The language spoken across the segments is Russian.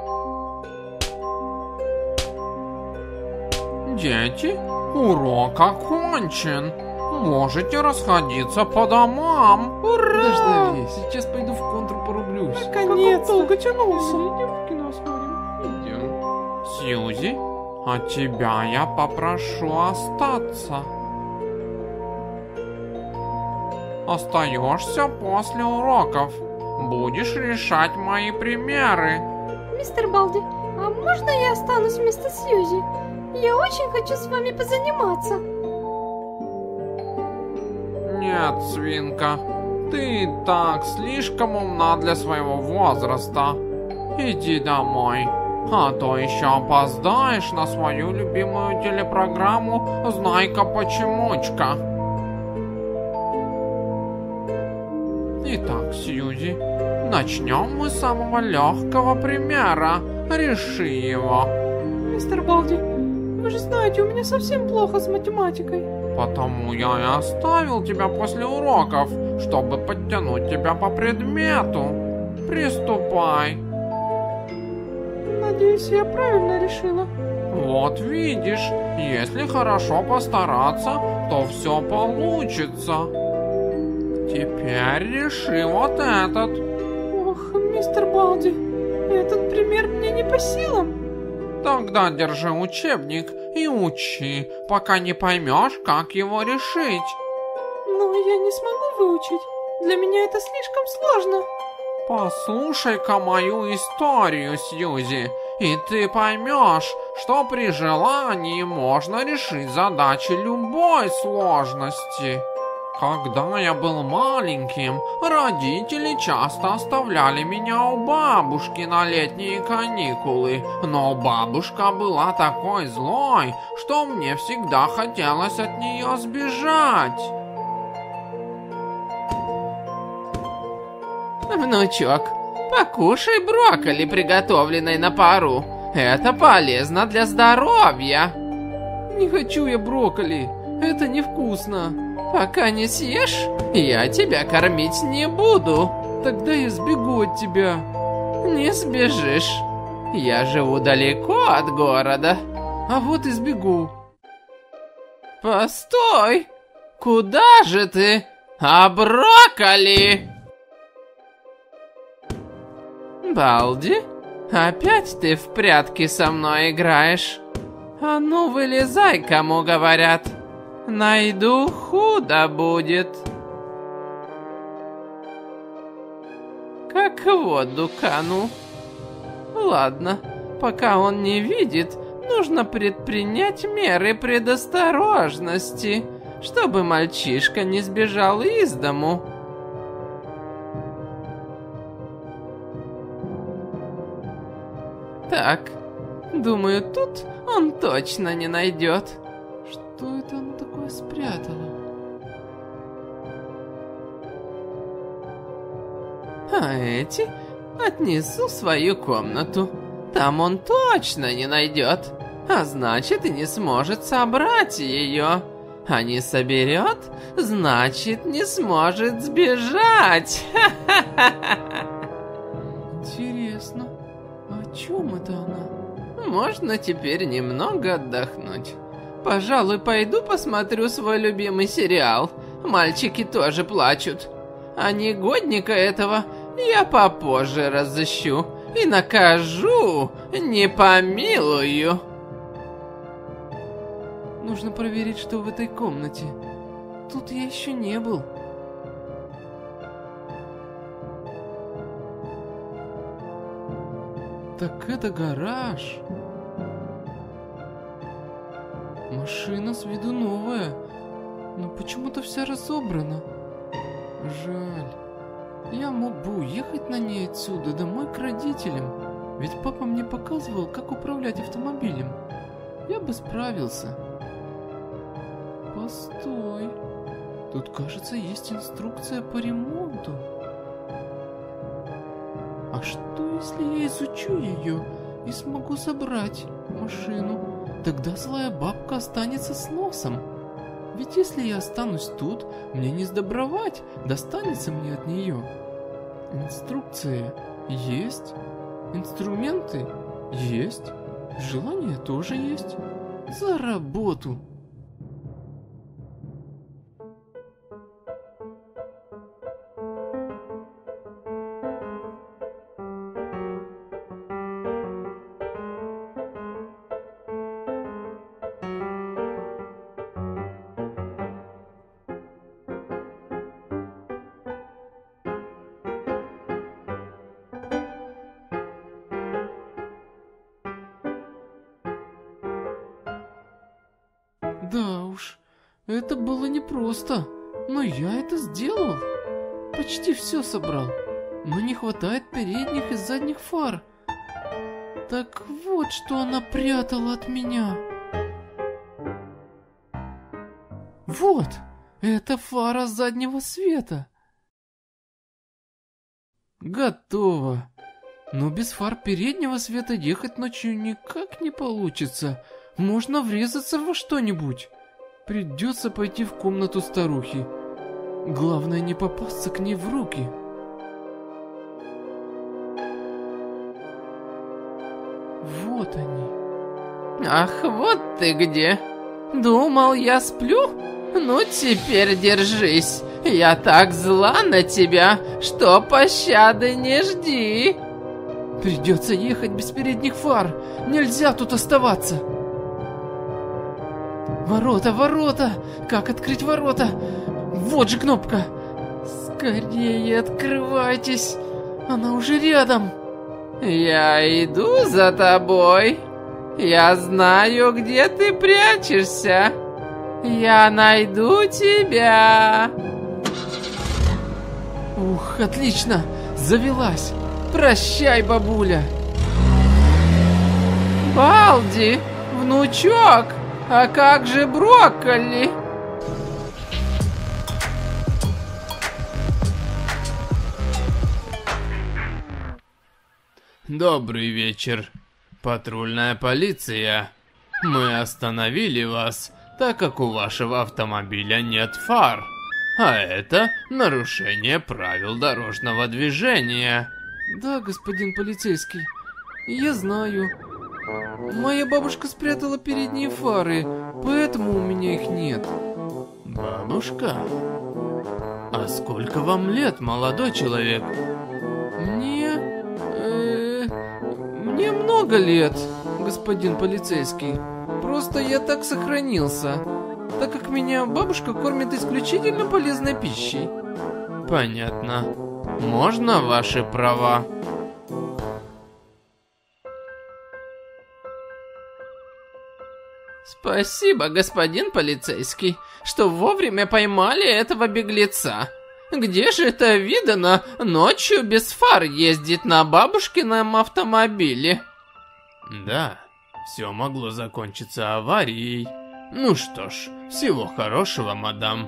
Дети, урок окончен. Можете расходиться по домам. Ура! Дождались. Сейчас пойду в контур порублюсь. Наконец-то. Как долго тянулся. Идем в кино сходим. Идем. Сьюзи, а тебя я попрошу остаться. Остаешься после уроков. Будешь решать мои примеры. Мистер Балди, а можно я останусь вместо Сьюзи? Я очень хочу с вами позаниматься. Нет, свинка, ты и так слишком умна для своего возраста. Иди домой, а то еще опоздаешь на свою любимую телепрограмму «Знай-ка почемучка». Итак, Сьюзи, начнем мы с самого легкого примера. Реши его. Мистер Балди, вы же знаете, у меня совсем плохо с математикой. Потому я и оставил тебя после уроков, чтобы подтянуть тебя по предмету. Приступай. Надеюсь, я правильно решила. Вот видишь, если хорошо постараться, то все получится. Теперь реши вот этот. Ох, мистер Балди, этот пример мне не по силам. Тогда держи учебник и учи, пока не поймешь, как его решить. Но я не смогу выучить. Для меня это слишком сложно. Послушай-ка мою историю, Сьюзи, и ты поймешь, что при желании можно решить задачи любой сложности. Когда я был маленьким, родители часто оставляли меня у бабушки на летние каникулы, но бабушка была такой злой, что мне всегда хотелось от нее сбежать. Внучок, покушай брокколи, приготовленной на пару. Это полезно для здоровья. Не хочу я брокколи. Это невкусно. Пока не съешь, я тебя кормить не буду. Тогда я сбегу от тебя. Не сбежишь. Я живу далеко от города. А вот и сбегу. Постой! Куда же ты? А брокколи? Балди, опять ты в прятки со мной играешь? А ну вылезай, кому говорят. Найду, худо будет. Как в воду кану. Ладно, пока он не видит, нужно предпринять меры предосторожности, чтобы мальчишка не сбежал из дому. Так, думаю, тут он точно не найдет. Что это она такое спрятала? А эти отнесу в свою комнату. Там он точно не найдет. А значит, и не сможет собрать ее. А не соберет, значит, не сможет сбежать. Интересно, о чем это она? Можно теперь немного отдохнуть. Пожалуй, пойду посмотрю свой любимый сериал. Мальчики тоже плачут. А негодника этого я попозже разыщу и накажу, не помилую. Нужно проверить, что в этой комнате. Тут я еще не был. Так это гараж. Машина с виду новая, но почему-то вся разобрана. Жаль. Я мог бы уехать на ней отсюда домой к родителям, ведь папа мне показывал, как управлять автомобилем. Я бы справился. Постой. Тут, кажется, есть инструкция по ремонту. А что, если я изучу ее и смогу собрать машину? Тогда злая бабка останется с носом. Ведь если я останусь тут, мне не сдобровать, достанется мне от нее. Инструкция есть? Инструменты есть, желание тоже есть. За работу. Да уж, это было непросто, но я это сделал. Почти все собрал, но не хватает передних и задних фар. Так вот, что она прятала от меня. Вот, это фара заднего света. Готово. Но без фар переднего света ехать ночью никак не получится. Можно врезаться во что-нибудь. Придется пойти в комнату старухи. Главное не попасться к ней в руки. Вот они. Ах, вот ты где. Думал, я сплю? Ну теперь держись. Я так зла на тебя, что пощады не жди. Придется ехать без передних фар. Нельзя тут оставаться. Ворота, ворота! Как открыть ворота? Вот же кнопка! Скорее открывайтесь! Она уже рядом! Я иду за тобой. Я знаю, где ты прячешься. Я найду тебя. Ух, отлично! Завелась! Прощай, бабуля! Балди, внучок! А как же брокколи? Добрый вечер, патрульная полиция. Мы остановили вас, так как у вашего автомобиля нет фар. А это нарушение правил дорожного движения. Да, господин полицейский, я знаю. Моя бабушка спрятала передние фары, поэтому у меня их нет. Бабушка? А сколько вам лет, молодой человек? Мне много лет, господин полицейский. Просто я так сохранился, так как меня бабушка кормит исключительно полезной пищей. Понятно. Можно ваши права? Спасибо, господин полицейский, что вовремя поймали этого беглеца. Где же это видано ночью без фар ездить на бабушкином автомобиле? Да, все могло закончиться аварией. Ну что ж, всего хорошего, мадам.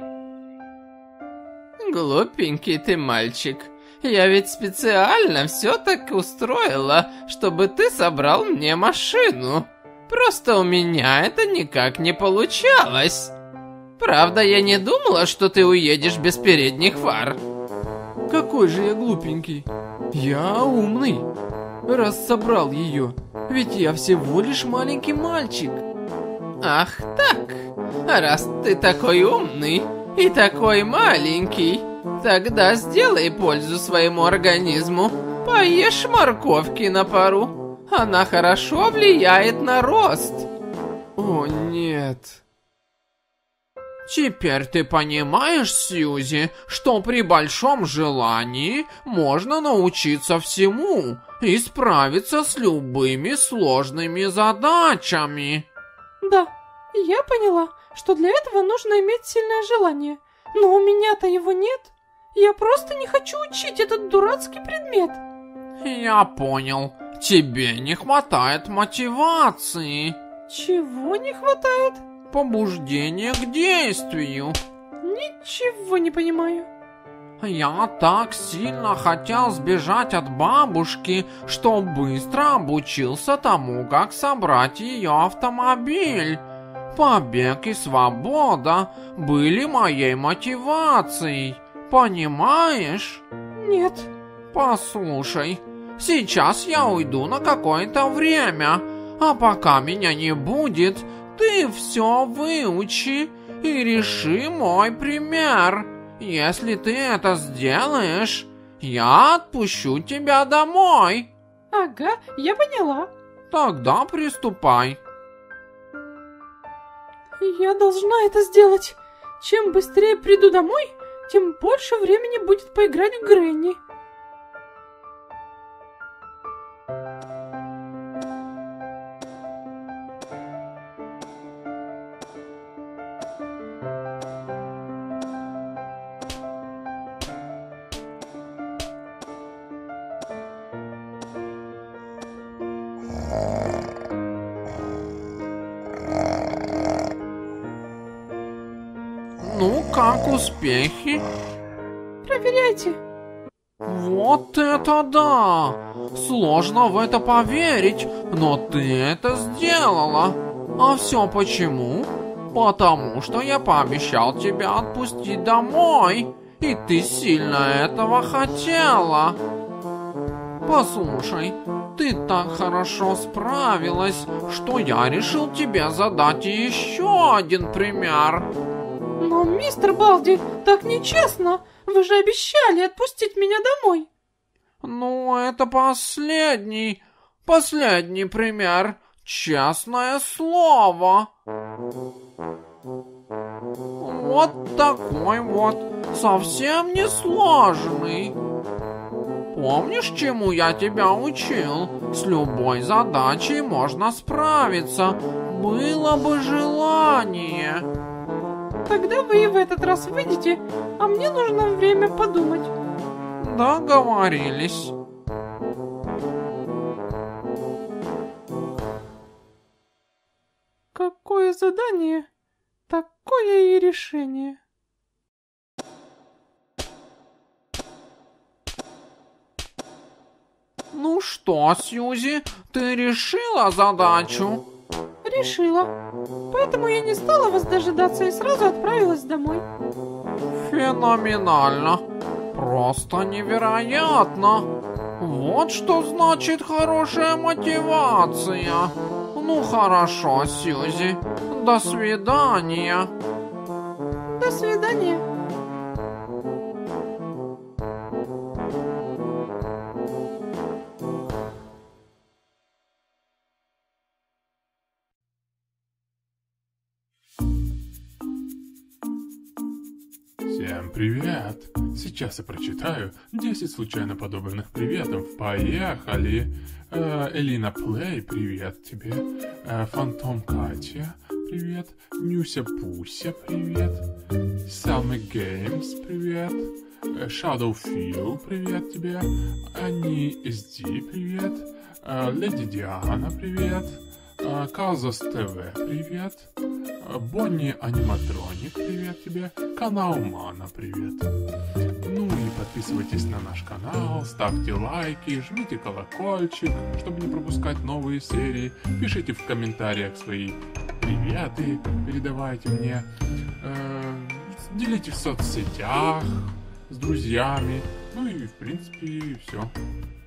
Глупенький ты мальчик. Я ведь специально все так устроила, чтобы ты собрал мне машину. Просто у меня это никак не получалось. Правда, я не думала, что ты уедешь без передних фар. Какой же я глупенький. Я умный, раз собрал ее. Ведь я всего лишь маленький мальчик. Ах так, раз ты такой умный и такой маленький, тогда сделай пользу своему организму. Поешь морковки на пару. Она хорошо влияет на рост. О, нет. Теперь ты понимаешь, Сьюзи, что при большом желании можно научиться всему и справиться с любыми сложными задачами. Да, я поняла, что для этого нужно иметь сильное желание. Но у меня-то его нет. Я просто не хочу учить этот дурацкий предмет. Я понял. Тебе не хватает мотивации. Чего не хватает? Побуждения к действию. Ничего не понимаю. Я так сильно хотел сбежать от бабушки, что быстро обучился тому, как собрать ее автомобиль. Побег и свобода были моей мотивацией. Понимаешь? Нет. Послушай, Сейчас я уйду на какое-то время, а пока меня не будет, ты все выучи и реши мой пример. Если ты это сделаешь, я отпущу тебя домой. Ага, я поняла. Тогда приступай. Я должна это сделать. Чем быстрее приду домой, тем больше времени будет поиграть в Грэнни. Ну, как успехи? Проверяйте. Вот это да! Сложно в это поверить, но ты это сделала. А все почему? Потому что я пообещал тебя отпустить домой, и ты сильно этого хотела. Послушай, ты так хорошо справилась, что я решил тебе задать еще один пример. Но, мистер Балди, так нечестно. Вы же обещали отпустить меня домой. Ну, это последний пример. Честное слово. Вот такой вот, совсем не сложный. Помнишь, чему я тебя учил? С любой задачей можно справиться. Было бы желание. Тогда вы и в этот раз выйдете, а мне нужно время подумать. Договорились. Какое задание, такое и решение. Ну что, Сьюзи, ты решила задачу? Решила. Поэтому я не стала вас дожидаться и сразу отправилась домой. Феноменально. Просто невероятно. Вот что значит хорошая мотивация. Ну хорошо, Сьюзи. До свидания. До свидания. Всем привет! Сейчас я прочитаю 10 случайно подобранных приветов. Поехали! Элина Плей, привет тебе. Фантом Катя, привет. Нюся Пуся, привет. Салмы Геймс, привет. Shadow Фил, привет тебе. Ани SD, привет. Леди Диана, привет. Казос ТВ, привет. Бонни Аниматроник, привет тебе. Канал Мана, привет. Ну и подписывайтесь на наш канал, ставьте лайки, жмите колокольчик, чтобы не пропускать новые серии. Пишите в комментариях свои приветы, передавайте мне. Делитесь в соцсетях с друзьями. Ну и в принципе все.